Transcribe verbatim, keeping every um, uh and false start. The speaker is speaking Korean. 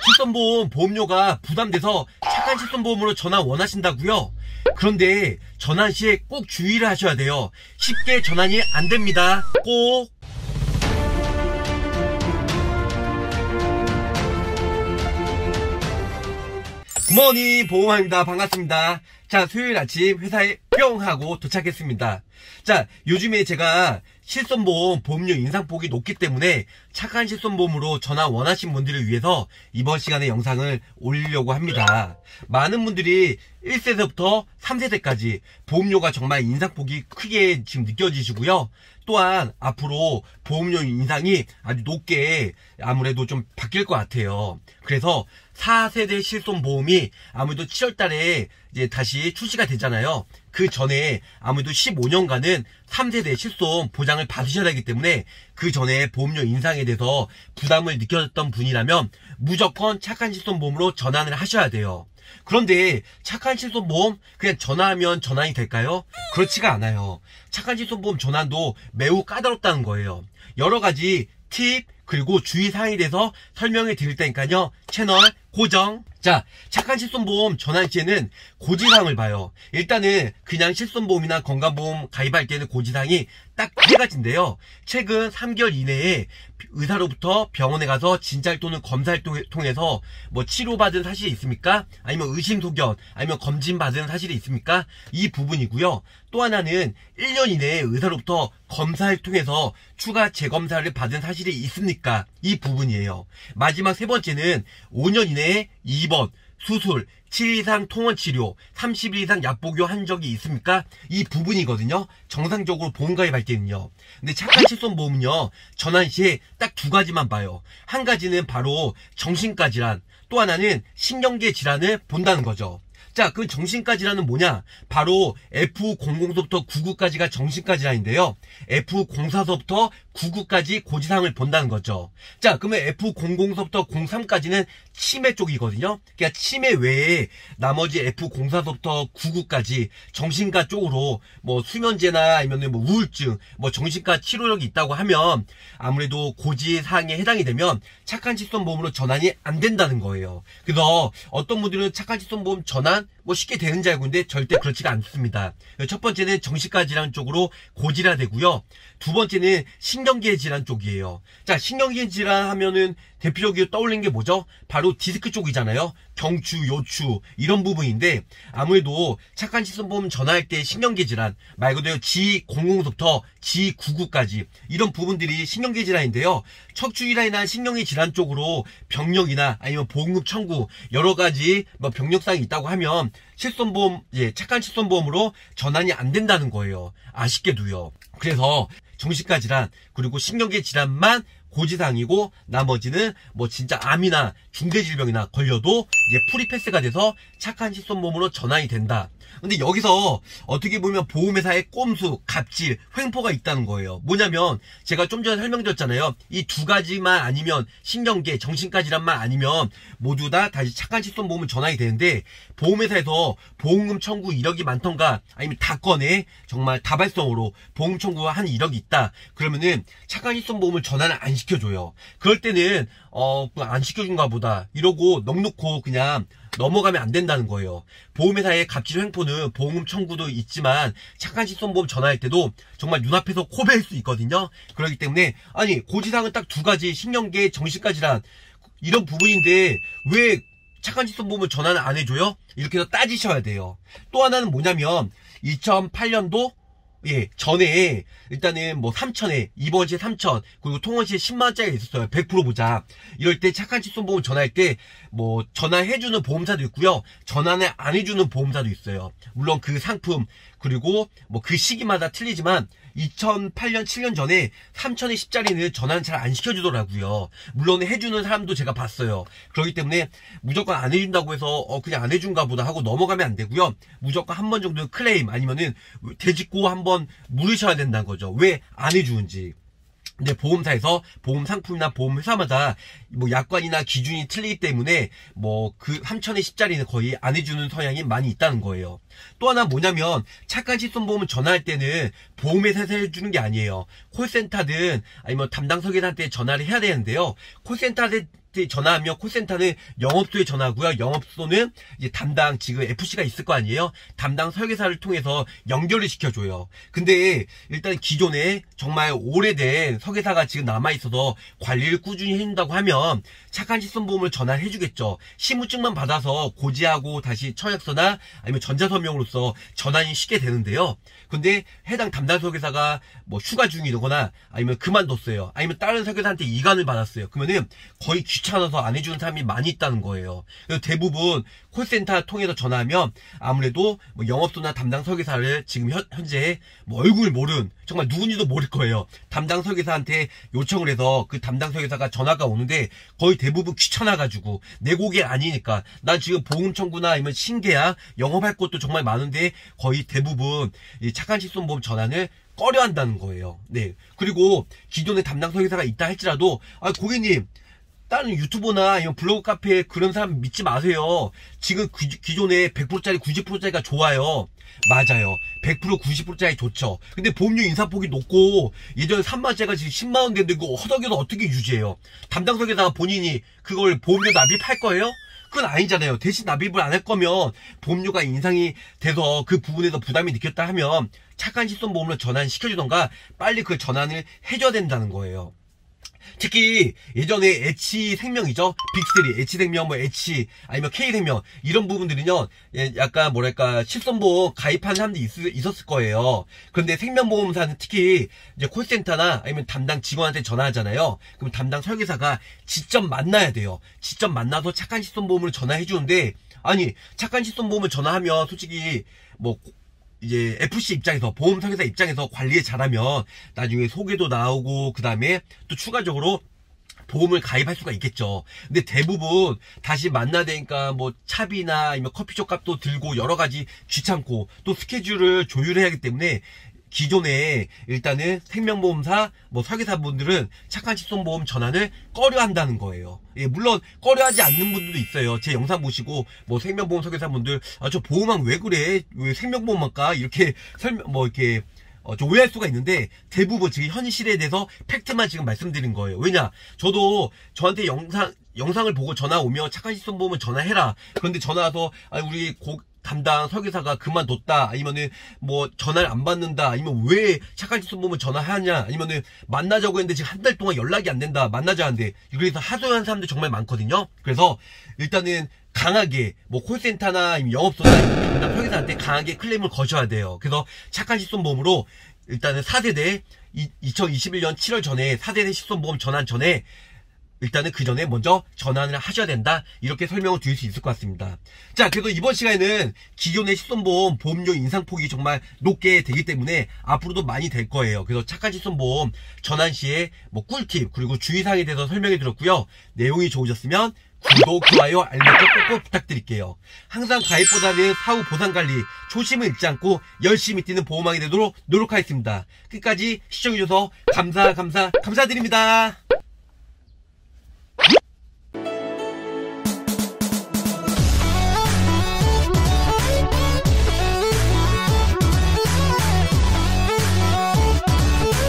실손보험 보험료가 부담돼서 착한 실손보험으로 전환 원하신다고요? 그런데 전환 시에 꼭 주의를 하셔야 돼요. 쉽게 전환이 안 됩니다. 꼭. 굿모닝 보험왕입니다. 반갑습니다. 자, 수요일 아침 회사에 뿅 하고 도착했습니다. 자, 요즘에 제가 실손보험 보험료 인상폭이 높기 때문에 착한 실손보험으로 전환 원하신 분들을 위해서 이번 시간에 영상을 올리려고 합니다. 많은 분들이 일 세대부터 삼 세대까지 보험료가 정말 인상폭이 크게 지금 느껴지시고요. 또한 앞으로 보험료 인상이 아주 높게 아무래도 좀 바뀔 것 같아요. 그래서 사 세대 실손보험이 아무래도 칠월 달에 이제 다시 출시가 되잖아요. 그 전에 아무래도 십오 년간은 삼 세대 실손 보장을 받으셔야 하기 때문에 그 전에 보험료 인상에 대해서 부담을 느꼈던 분이라면 무조건 착한 실손보험으로 전환을 하셔야 돼요. 그런데 착한 실손보험 그냥 전화하면 전환이 될까요? 그렇지가 않아요. 착한 실손보험 전환도 매우 까다롭다는 거예요. 여러가지 팁 그리고 주의사항에 대해서 설명해 드릴 테니까요. 채널 고정. 자, 착한 실손보험 전환 시에는 고지사항을 봐요. 일단은 그냥 실손보험이나 건강보험 가입할 때는 고지사항이 딱 세 가지인데요. 최근 삼 개월 이내에 의사로부터 병원에 가서 진찰 또는 검사를 통해서 뭐 치료받은 사실이 있습니까? 아니면 의심소견, 아니면 검진받은 사실이 있습니까? 이 부분이고요. 또 하나는 일 년 이내에 의사로부터 검사를 통해서 추가 재검사를 받은 사실이 있습니까? 이 부분이에요. 마지막 세 번째는 오 년 이내에 입원, 수술, 칠 일 이상 통원치료, 삼십 일 이상 약복용 한 적이 있습니까? 이 부분이거든요. 정상적으로 보험 가입할 때는요. 근데 착한 실손보험은요. 전환 시에 딱 두 가지만 봐요. 한 가지는 바로 정신과 질환, 또 하나는 신경계 질환을 본다는 거죠. 자, 그 정신과 질환은 뭐냐? 바로 에프 공공서부터 구십구까지가 정신과 질환인데요. 에프 공사서부터 구십구까지 고지사항을 본다는 거죠. 자, 그러면 에프 공공서부터 공삼까지는 치매 쪽이거든요. 그러니까 치매 외에 나머지 에프 공사서부터 구십구까지 정신과 쪽으로 뭐 수면제나 아니면 뭐 우울증, 뭐 정신과 치료력이 있다고 하면 아무래도 고지사항에 해당이 되면 착한 실손보험으로 전환이 안 된다는 거예요. 그래서 어떤 분들은 착한 실손보험 전환 뭐 쉽게 되는 줄 알고 있는데 절대 그렇지가 않습니다. 첫 번째는 정신과 질환 쪽으로 고지라 되고요. 두 번째는 신경계 질환 쪽이에요. 자, 신경계 질환 하면은 대표적으로 떠올리는 게 뭐죠? 바로 디스크 쪽이잖아요. 경추, 요추 이런 부분인데 아무래도 착한 실손보험 전화할 때 신경계 질환 말 그대로 지 공공서부터 지 구십구까지 이런 부분들이 신경계 질환인데요. 척추 질환이나 신경계 질환 쪽으로 병력이나 아니면 보험금 청구 여러 가지 뭐 병력사항이 있다고 하면 실손보험, 예, 착한 실손보험으로 전환이 안 된다는 거예요. 아쉽게도요. 그래서 정신과 질환 그리고 신경계 질환만 고지사항이고 나머지는 뭐 진짜 암이나 중대질병이나 걸려도 이제 프리패스가 돼서 착한 실손보험으로 전환이 된다. 근데 여기서 어떻게 보면 보험회사의 꼼수, 갑질, 횡포가 있다는 거예요. 뭐냐면 제가 좀 전에 설명드렸잖아요. 이 두 가지만 아니면 신경계, 정신과 질환만 아니면 모두 다 다시 착한 실손보험은 전환이 되는데 보험회사에서 보험금 청구 이력이 많던가 아니면 다 건에 정말 다발성으로 보험 청구가 한 이력이 있다. 그러면은 착한 실손보험을 전환을 안 시켜줘요. 그럴 때는 어, 안 시켜준가 보다 이러고 넉놓고 그냥 넘어가면 안 된다는 거예요. 보험회사의 갑질 횡포는 보험금 청구도 있지만 착한 실손보험 전화할 때도 정말 눈앞에서 코베일 수 있거든요. 그렇기 때문에 아니 고지사항은 딱 두 가지 신경계, 정신과 질환 이런 부분인데 왜 착한 실손보험을 전환을 안 해줘요? 이렇게 해서 따지셔야 돼요. 또 하나는 뭐냐면 이천팔 년도 예, 전에, 일단은 뭐 삼천에, 이번 시에 삼천, 그리고 통원 시에 십만 원짜리가 있었어요. 백 퍼센트 보장. 이럴 때 착한 실손보험 전화할 때, 뭐, 전화해주는 보험사도 있고요. 전화를 안 해주는 보험사도 있어요. 물론 그 상품, 그리고 뭐 그 시기마다 틀리지만, 이천팔 년, 칠 년 전에 삼천에 십짜리는 전화는 잘 안 시켜주더라고요. 물론 해주는 사람도 제가 봤어요. 그렇기 때문에 무조건 안 해준다고 해서 어 그냥 안 해준가 보다 하고 넘어가면 안 되고요. 무조건 한 번 정도는 클레임 아니면은 되짚고 한번 물으셔야 된다는 거죠. 왜 안 해주는지. 근데 보험사에서 보험 상품이나 보험 회사마다 뭐 약관이나 기준이 틀리기 때문에 뭐 그 삼천에 십짜리는 거의 안 해주는 성향이 많이 있다는 거예요. 또 하나 뭐냐면 착한 실손보험을 전화할 때는 보험회사에서 해주는 게 아니에요. 콜센터든 아니면 담당 설계사한테 전화를 해야 되는데요. 콜센터한테 콜센터한테 전화하면 콜센터는 영업소에 전화하고요. 영업소는 이제 담당 지금 에프씨가 있을 거 아니에요. 담당 설계사를 통해서 연결을 시켜줘요. 근데 일단 기존에 정말 오래된 설계사가 지금 남아있어서 관리를 꾸준히 해준다고 하면 착한 실손보험을 전화를 해주겠죠. 신분증만 받아서 고지하고 다시 처약서나 아니면 전자서명으로서 전환이 쉽게 되는데요. 근데 해당 담당 설계사가 뭐 휴가 중이거나 아니면 그만뒀어요. 아니면 다른 설계사한테 이관을 받았어요. 그러면은 거의 귀찮아서 안 해주는 사람이 많이 있다는 거예요. 그래서 대부분 콜센터 통해서 전화하면 아무래도 뭐 영업소나 담당 설계사를 지금 현, 현재 뭐 얼굴 모른 정말 누군지도 모를 거예요. 담당 설계사한테 요청을 해서 그 담당 설계사가 전화가 오는데 거의 대부분 귀찮아가지고 내 고객 아니니까 난 지금 보험 청구나 아니면 신계약 영업할 것도 정말 많은데 거의 대부분 이 착한 실손보험 전환을 꺼려 한다는 거예요. 네. 그리고 기존에 담당 설계사가 있다 할지라도 아 고객님 다른 유튜버나 아니면 블로그 카페 그런 사람 믿지 마세요. 지금 기, 기존에 백 퍼센트짜리 구십 퍼센트짜리가 좋아요. 맞아요. 백 퍼센트 구십 퍼센트짜리 좋죠. 근데 보험료 인상폭이 높고 예전에 삼만 원짜리가 지금 십만 원 되는데 그거 허덕여서 어떻게 유지해요? 담당 설계사가 본인이 그걸 보험료 납입할 거예요? 그건 아니잖아요. 대신 납입을 안 할 거면 보험료가 인상이 돼서 그 부분에서 부담이 느꼈다 하면 착한 실손보험을 전환시켜주던가 빨리 그 전환을 해줘야 된다는 거예요. 특히 예전에 H생명이죠. 빅쓰리, H생명, 뭐 H 아니면 K생명 이런 부분들은요 약간 뭐랄까 실손보험 가입한 사람들이 있, 있었을 거예요. 그런데 생명보험사는 특히 이제 콜센터나 아니면 담당 직원한테 전화하잖아요. 그럼 담당 설계사가 직접 만나야 돼요. 직접 만나서 착한 실손보험을 전화해 주는데 아니 착한 실손보험을 전화하면 솔직히 뭐 이제 에프씨 입장에서 보험 설계사 입장에서 관리 잘하면 나중에 소개도 나오고 그 다음에 또 추가적으로 보험을 가입할 수가 있겠죠. 근데 대부분 다시 만나야 되니까 뭐 차비나 아니면 커피숍 값도 들고 여러 가지 귀찮고 또 스케줄을 조율해야 하기 때문에 기존에 일단은 생명보험사 뭐 설계사분들은 착한 실손보험 전환을 꺼려 한다는 거예요. 예, 물론 꺼려 하지 않는 분들도 있어요. 제 영상 보시고 뭐 생명보험 설계사분들 아 저 보험왕 왜 그래? 왜 생명보험만 까? 이렇게 설명 뭐 이렇게 어, 좀 오해할 수가 있는데 대부분 지금 현실에 대해서 팩트만 지금 말씀드린 거예요. 왜냐? 저도 저한테 영상 영상을 보고 전화 오면 착한 실손보험을 전화해라. 그런데 전화 와서 아 우리 고 담당 설계사가 그만뒀다 아니면은 뭐 전화를 안 받는다 아니면 왜 착한 실손보험을 전화하냐 아니면은 만나자고 했는데 지금 한 달 동안 연락이 안 된다 만나자 하는데 그래서 하소연한 사람들 정말 많거든요. 그래서 일단은 강하게 뭐 콜센터나 아니면 영업소나 담당 설계사한테 강하게 클레임을 거셔야 돼요. 그래서 착한 실손보험으로 일단은 사 세대 이천이십일 년 칠월 전에 사 세대 실손보험 전환 전에 일단은 그 전에 먼저 전환을 하셔야 된다 이렇게 설명을 드릴 수 있을 것 같습니다. 자 그래서 이번 시간에는 기존의 실손보험 보험료 인상폭이 정말 높게 되기 때문에 앞으로도 많이 될 거예요. 그래서 착한 실손보험 전환 시에 뭐 꿀팁 그리고 주의사항에 대해서 설명해 드렸고요. 내용이 좋으셨으면 구독, 좋아요, 알림 설정 꼭꼭 부탁드릴게요. 항상 가입보다는 사후 보상관리, 초심을 잃지 않고 열심히 뛰는 보험왕이 되도록 노력하겠습니다. 끝까지 시청해주셔서 감사 감사 감사드립니다.